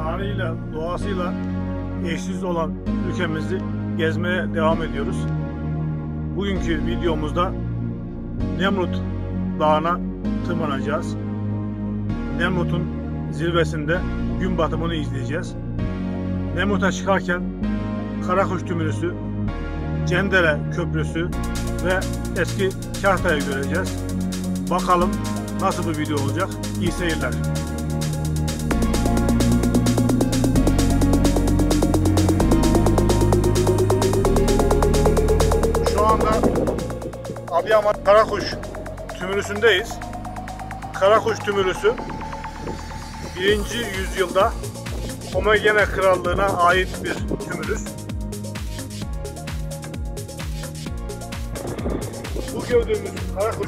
tarihiyle, doğasıyla eşsiz olan ülkemizi gezmeye devam ediyoruz. Bugünkü videomuzda Nemrut Dağı'na tırmanacağız. Nemrut'un zirvesinde gün batımını izleyeceğiz. Nemrut'a çıkarken Karakuş Tümülüsü, Cendere Köprüsü ve eski Kahta'yı göreceğiz. Bakalım nasıl bir video olacak. İyi seyirler. Şu anda Adıyaman Karakuş Tümülüsü'ndeyiz. Karakuş Tümülüsü 1. yüzyılda Komagene Krallığı'na ait bir tümülüs. Bu gördüğümüz Karakuş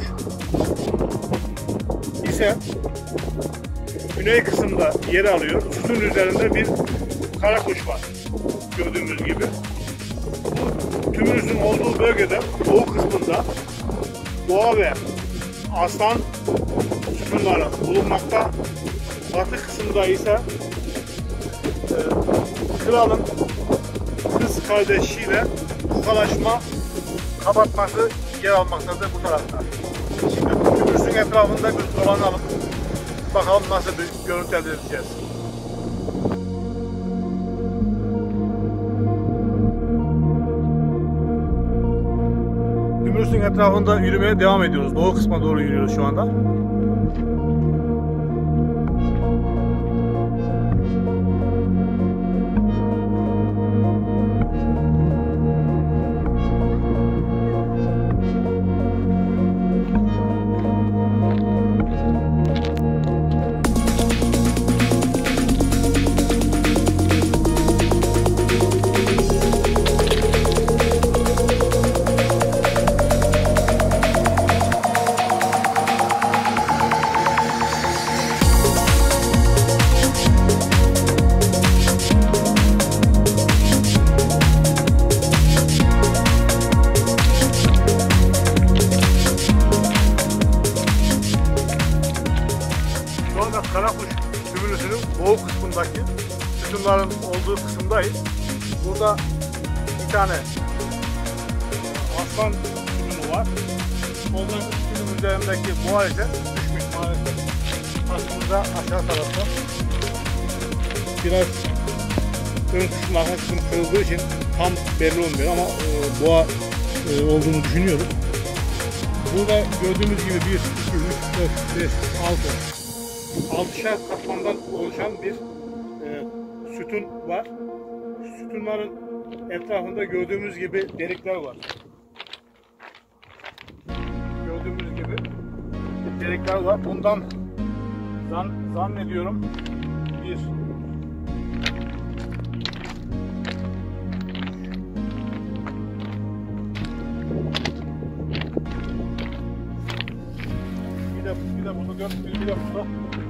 ise güney kısımda yer alıyor. Sütun üzerinde bir karakuş var. Gördüğümüz gibi. Bu tümülüsün olduğu bölgede doğu kısmında boğa ve aslan sütunları bulunmakta. Batı kısmında ise kralın kız kardeşiyle tokalaşma kapatması yer almaktadır bu tarafta. Şimdi tümülüsün etrafında bir dolanalım. Bakalım nasıl bir görüntü elde edeceğiz. Tümülüsün etrafında yürümeye devam ediyoruz. Doğu kısma doğru yürüyoruz şu anda. Karakuş Tümülüsü'nün doğu kısmındaki sütunların olduğu kısımdayız. Burada bir tane aslan sütunu var. Soldan sütunun üzerindeki boğa ise düşmüş maalesef. Aslında aşağı tarafta. Biraz ön kısmı arka kısmı kırıldığı için tam belli olmuyor ama boğa olduğunu düşünüyoruz. Burada gördüğümüz gibi 1, 2, 3, 4, 5, 6 6'şer katmandan oluşan bir sütun var. Sütunların etrafında gördüğümüz gibi delikler var. Gördüğümüz gibi delikler var. Bundan zannediyorum bir de bunu 4, bir de burada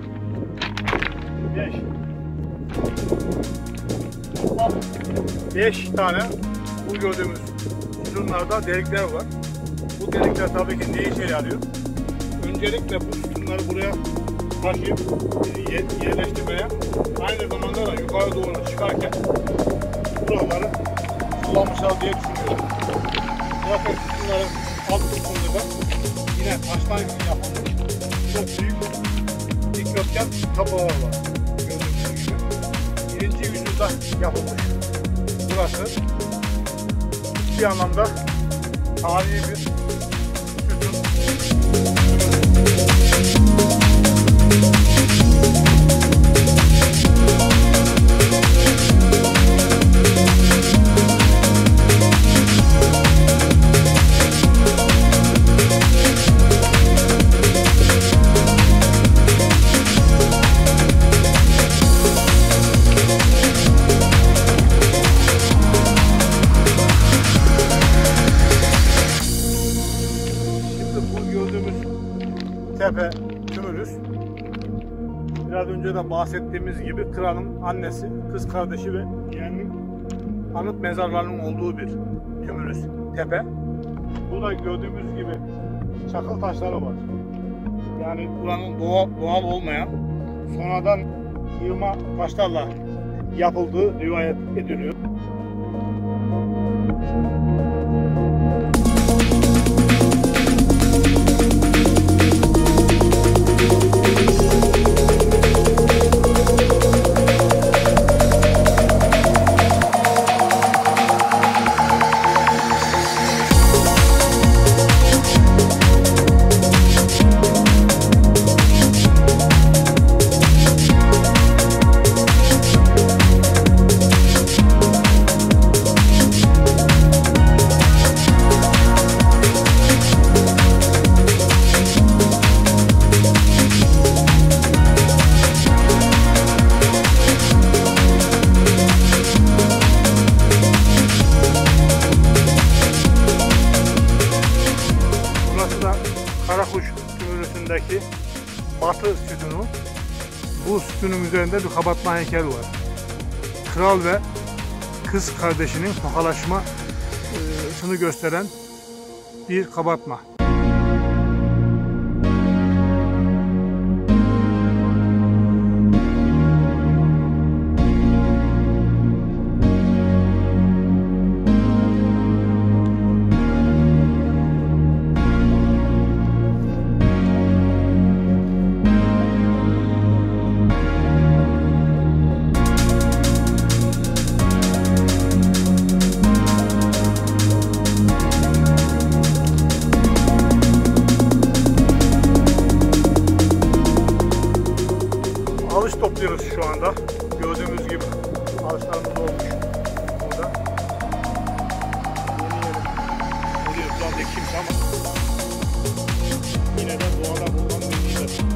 5 tane bu gördüğümüz sütunlarda delikler var. Bu delikler tabii ki ne işe yarıyor? Öncelikle bu sütunları buraya taşıyıp yerleştirmeye, aynı zamanda da yukarı doğru çıkarken buraları kullanmışlar diye düşünüyorum. Zaten sütunların alt kısmında da yine taştan yapılmış çok büyük dikdörtgen tablolar var. Gördüğünüz gibi. 1. yüzyılda yapılmış. Burası bir anlamda tarihi bir sütun. Tepe Tümülüs, biraz önce de bahsettiğimiz gibi kralın annesi, kız kardeşi ve yeğeninin anıt mezarlarının olduğu bir tümülüs tepe. Burada gördüğümüz gibi çakıl taşları var. Yani buranın doğal olmayan sonradan yığma taşlarla yapıldığı rivayet ediliyor. Karakuş tümülüsündeki batı sütunu. Bu sütunun üzerinde bir kabartma heykeli var. Kral ve kız kardeşinin tokalaşmasını gösteren bir kabartma. Alış topluyoruz şu anda. Gördüğümüz gibi alışlarımız olmuş burada. Yeni yeni şu anda kimse ama yine de doğada bulunan bilgiler.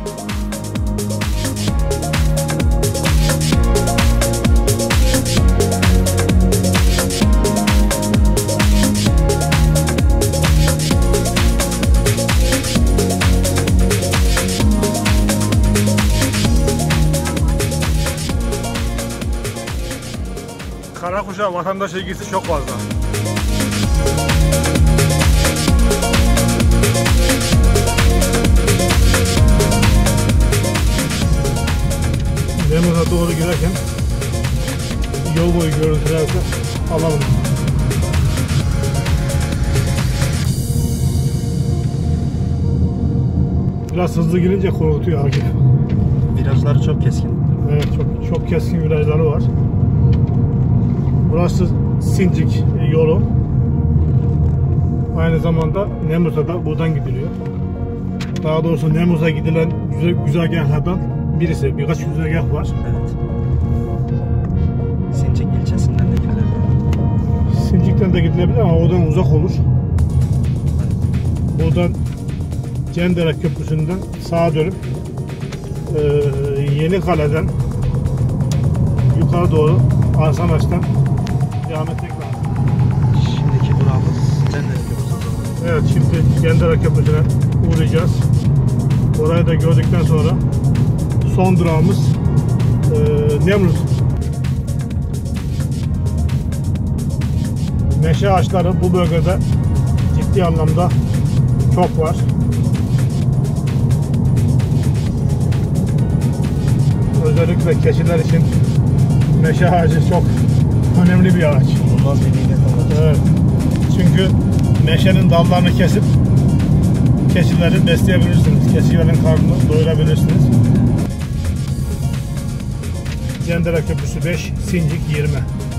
Karakuş'a vatandaş ilgisi çok fazla. Nemrut'a doğru giderken yol boyu görüntülerse alalım. Biraz hızlı girince korkutuyor Akif. Virajları çok keskin. Evet, çok keskin virajları var. Burası Sincik yolu. Aynı zamanda Nemrut'a da buradan gidiliyor. Daha doğrusu Nemrut'a gidilen güzergahlardan birisi. Birkaç güzergah var. Evet. Sincik ilçesinden de gidilebilir. Sincik'ten de gidilebilir ama oradan uzak olur. Buradan Cendere Köprüsü'nden sağa dönüp Yenikale'den yukarı doğru Arsanaç'tan devam etmek lazım. Şimdiki durağımız Cendere Köprüsü. Evet, şimdi Cendere Köprüsü'ne uğrayacağız. Orayı da gördükten sonra son durağımız Nemrut. Meşe ağaçları bu bölgede ciddi anlamda çok var. Özellikle keçiler için meşe ağacı çok önemli bir ağaç. Bulunmaz bir nimet olacak. Evet. Çünkü meşenin dallarını kesip keçileri besleyebilirsiniz. Keçilerin karnını doyurabilirsiniz. Cendere Köprüsü 5, Sincik 20.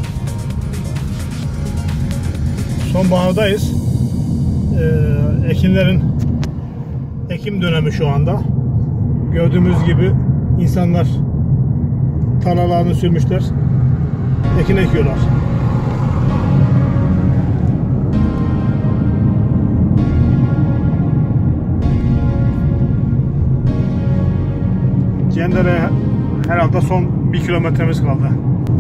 Sonbahardayız. Ekinlerin ekim dönemi şu anda. Gördüğümüz gibi insanlar tarlalarını sürmüşler. Ekin ekiyorlar. Cendere'ye herhalde son 1 kilometremiz kaldı.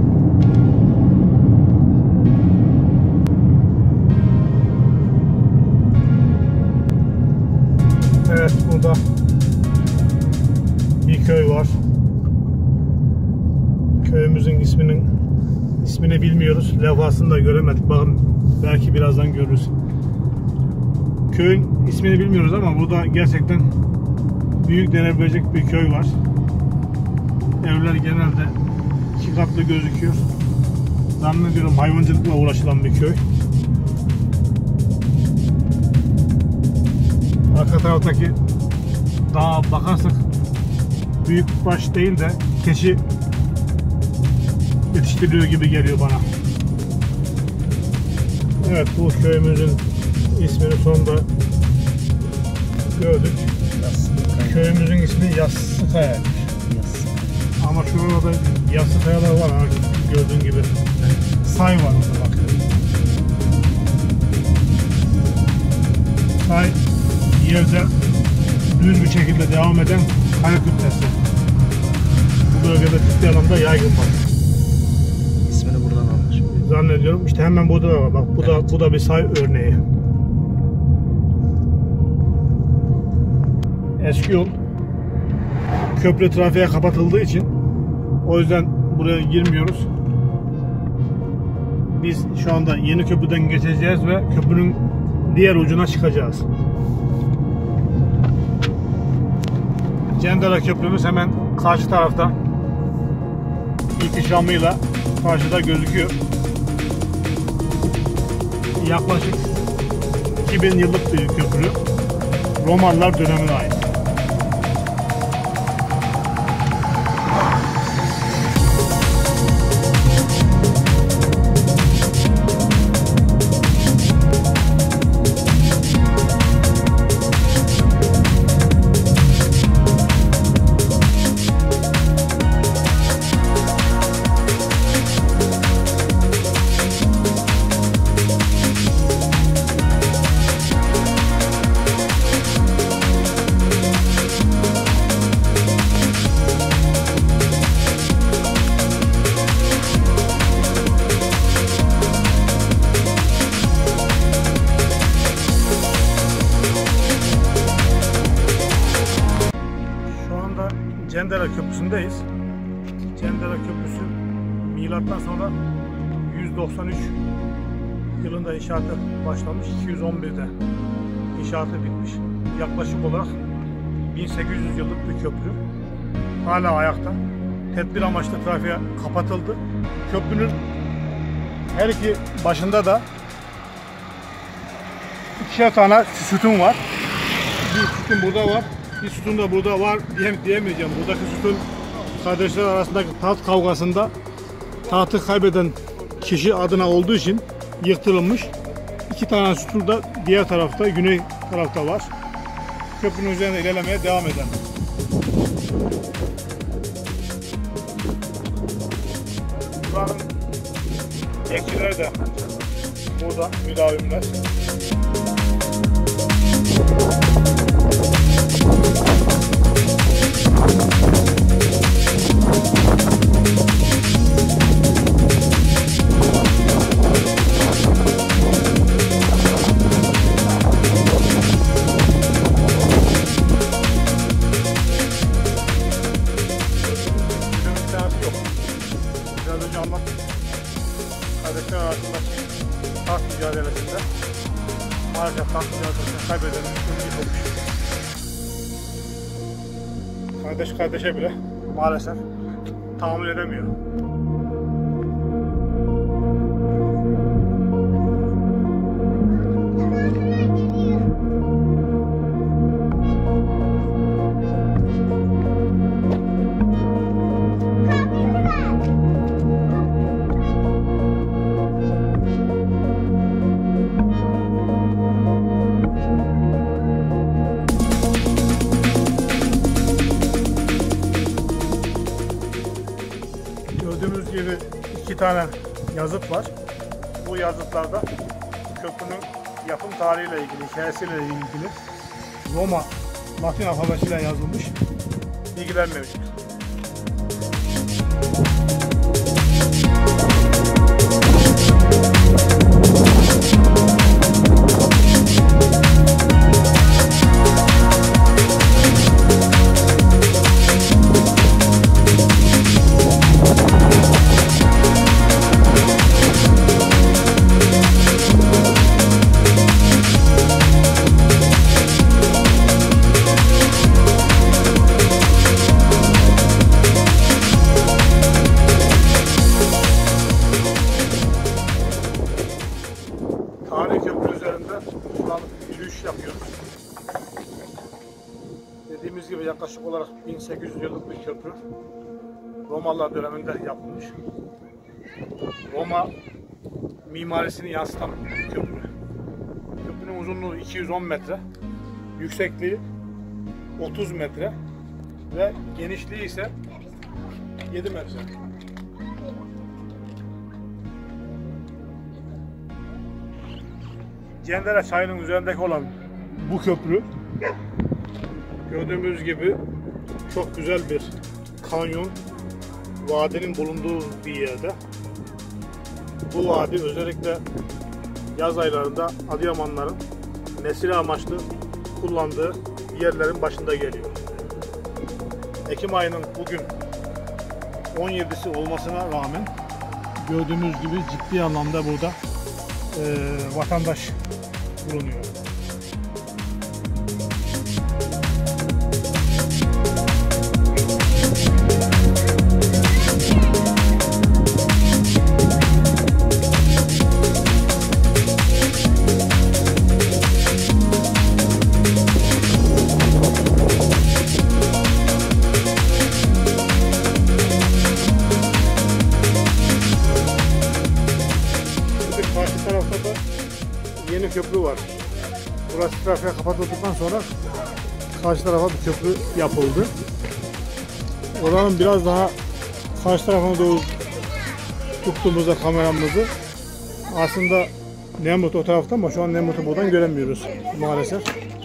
Evet, burada bir köy var. Köyümüzün ismini bilmiyoruz. Levhasını da göremedik. Bakın, belki birazdan görürüz. Köyün ismini bilmiyoruz ama burada gerçekten büyük denebilecek bir köy var. Evler genelde 2 katlı gözüküyor. Zannediyorum hayvancılıkla uğraşılan bir köy. Arka taraftaki dağa bakarsak büyükbaş değil de keçi yetiştiriliyor gibi geliyor bana. Evet, bu köyümüzün ismini sonunda gördük. Köyümüzün ismi Yassıkaya. Ama şurada Yassıkayalar var ha, gördüğün gibi. Say var orada bak. Say yerde düz bir şekilde devam eden kaya kütlesi. Bu bölgede ciddi anlamda yaygın var. İsmini buradan almış. Zannediyorum. İşte hemen burada da var. Bak bu Evet. bu da bir say örneği. Eski yol köprü trafiğe kapatıldığı için o yüzden buraya girmiyoruz. Biz şu anda yeni köprüden geçeceğiz ve köprünün diğer ucuna çıkacağız. Cendere Köprümüz hemen karşı tarafta. İhtişamıyla karşıda gözüküyor. Yaklaşık 2000 yıllık bir köprü. Romalılar dönemine ait. Cendere Köprüsü'ndeyiz. Cendere Köprüsü milattan sonra 193 yılında inşaatı başlamış. 211'de inşaatı bitmiş. Yaklaşık olarak 1800 yıllık bir köprü. Hala ayakta. Tedbir amaçlı trafiğe kapatıldı. Köprünün her iki başında da ikişer tane sütun var. Bir sütun burada var. Bir sütun da burada var diyemeyeceğim. Buradaki sütun kardeşler arasındaki taht kavgasında tahtı kaybeden kişi adına olduğu için yıktırılmış. İki tane sütun da diğer tarafta, güney tarafta var. Köprünün üzerinde ilerlemeye devam edelim. Buranın bekçileri de burada müdavimler. Biraz önce anlattım. Kardeşler arasındaki taht mücadelesinde maalesef taht mücadelesinde kaybedenin üstünlüğü olmuş. Kardeş kardeşe bile maalesef tahammül edemiyor. Gördüğümüz gibi iki tane yazıt var. Bu yazıtlarda köprünün yapım tarihiyle ilgili, hikayesiyle ilgili Roma Latin alfabesiyle yazılmış bilgiler mevcut. yaklaşık olarak 1800 yıllık bir köprü. Romalılar döneminde yapılmış. Roma mimarisini yansıtan bir köprü. Köprünün uzunluğu 210 metre, yüksekliği 30 metre ve genişliği ise 7 metre. Cendere çayının üzerindeki olan bu köprü gördüğümüz gibi çok güzel bir kanyon, vadinin bulunduğu bir yerde. Bu vadi özellikle yaz aylarında Adıyamanların mesire amaçlı kullandığı yerlerin başında geliyor. Ekim ayının bugün 17'si olmasına rağmen gördüğümüz gibi ciddi anlamda burada vatandaş bulunuyor. Karşı tarafta da yeni köprü var. Burası trafiğe kapatıldıktan sonra karşı tarafa bir köprü yapıldı. Oranın biraz daha karşı tarafına doğru tuttuğumuzda kameramızı aslında Nemrut o tarafta ama şu an Nemrut'u buradan göremiyoruz maalesef.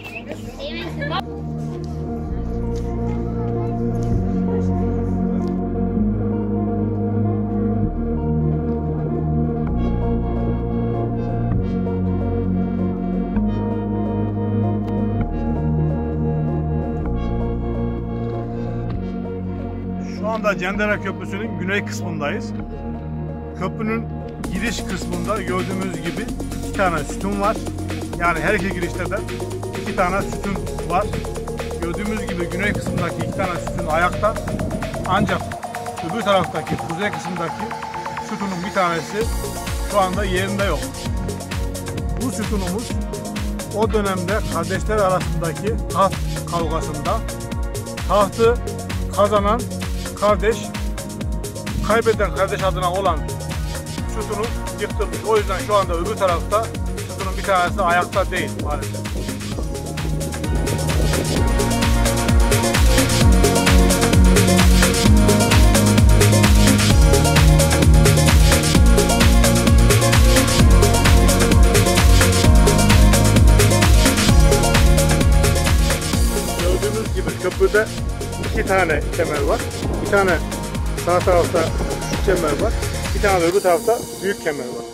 Şu anda Cendere Köprüsü'nün güney kısmındayız. Köprünün giriş kısmında gördüğümüz gibi 2 tane sütun var. Yani her iki girişte de 2 tane sütun var. Gördüğümüz gibi güney kısmındaki 2 tane sütun ayakta. Ancak öbür taraftaki, kuzey kısmındaki sütunun bir tanesi şu anda yerinde yok. Bu sütunumuz o dönemde kardeşler arasındaki taht kavgasında tahtı kazanan kardeş, kaybeden kardeş adına olan sütunu yıktırmış. O yüzden şu anda öbür tarafta sütunun bir tanesi ayakta değil maalesef. Gördüğünüz gibi köprüde 2 tane kemer var. Bir tane sağ tarafta küçük kemer var. Bir tane de öbür tarafta büyük kemer var.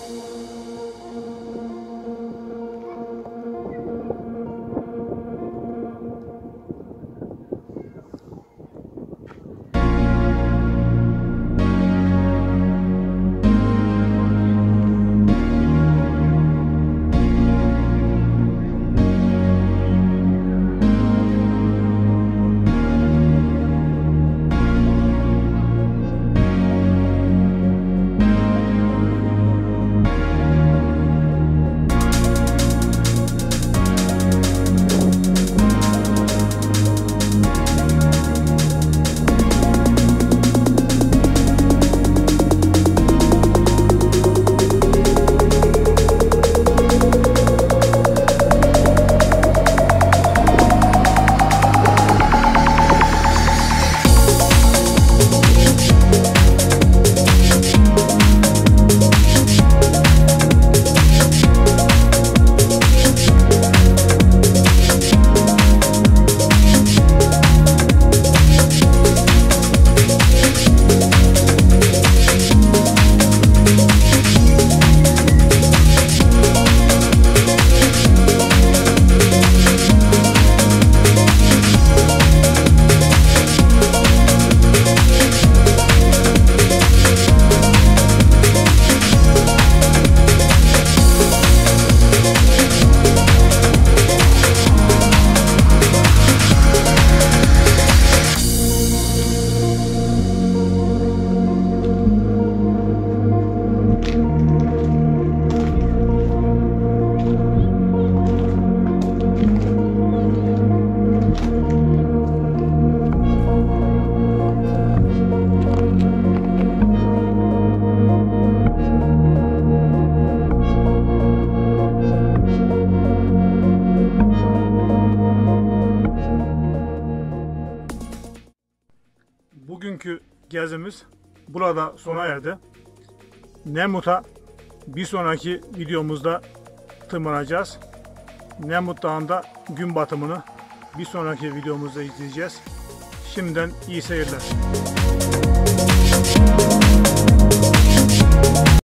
bugünkü gezimiz burada sona erdi. Nemrut'a bir sonraki videomuzda tırmanacağız. Nemrut Dağı'nda gün batımını bir sonraki videomuzda izleyeceğiz. Şimdiden iyi seyirler.